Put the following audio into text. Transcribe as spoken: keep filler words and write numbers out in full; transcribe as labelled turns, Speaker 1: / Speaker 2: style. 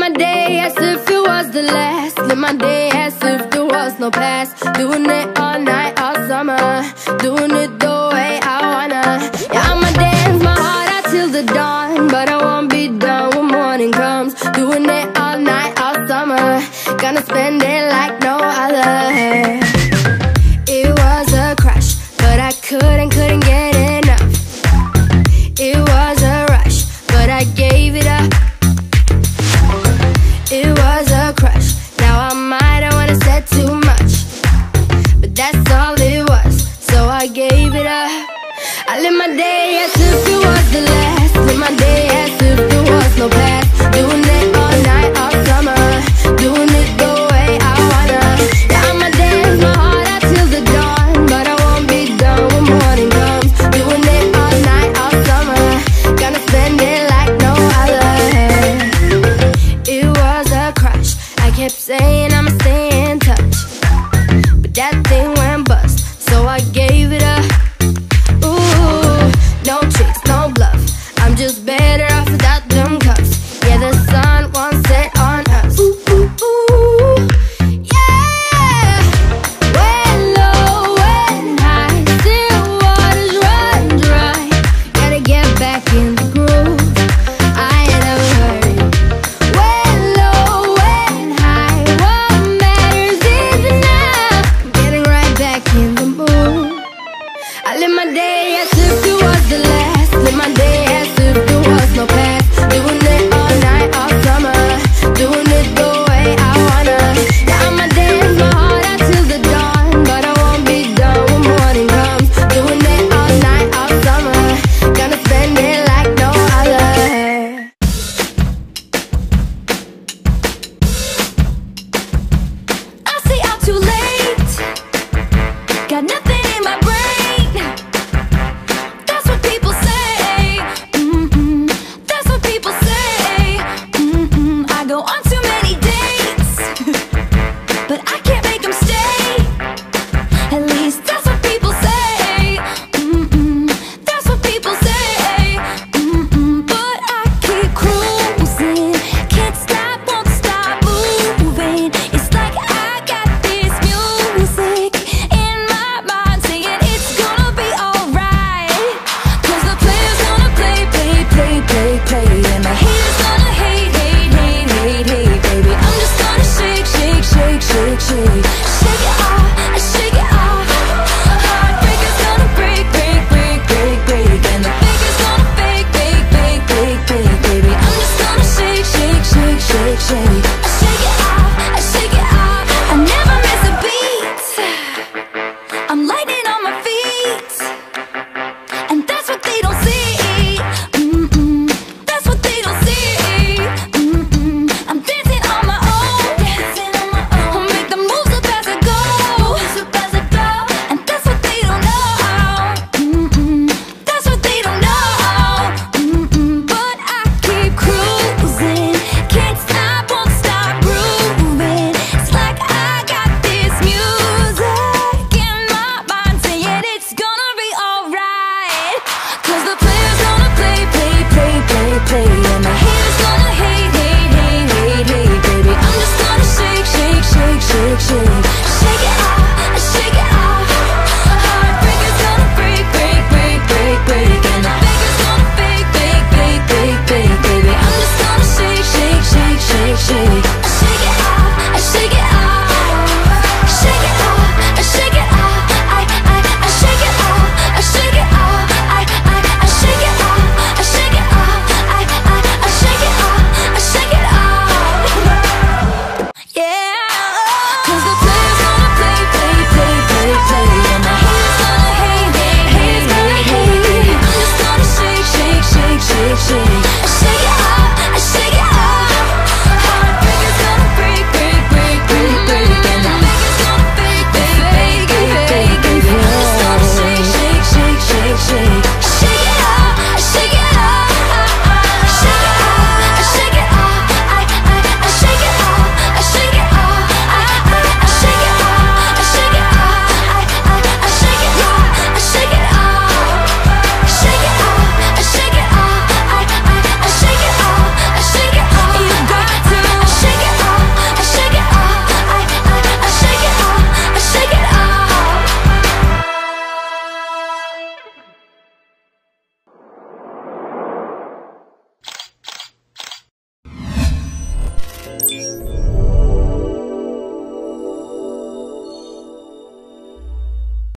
Speaker 1: my day as if it was the last. Live my day as if there was no past. Doing it all night, all summer. Doing it the way I wanna. Yeah, I'ma dance my heart out till the dawn, but I won't be done when morning comes. Doing it all night, all summer. Gonna spend it like no other. It was a crush, but I couldn't, couldn't get enough. It was a rush, but I gave it up. It was a crush, now I might have wanna said too much, but that's all it was, so I gave it up. I live my day as if it was the last. Live my day as if there was no past. Doing it all night, all summer. Doing it the way I wanna. Yeah, I'ma dance my heart out till the dawn, but I won't be done when morning comes. Doing it all night, all summer. Gonna spend it like no other. It was a crush, I kept saying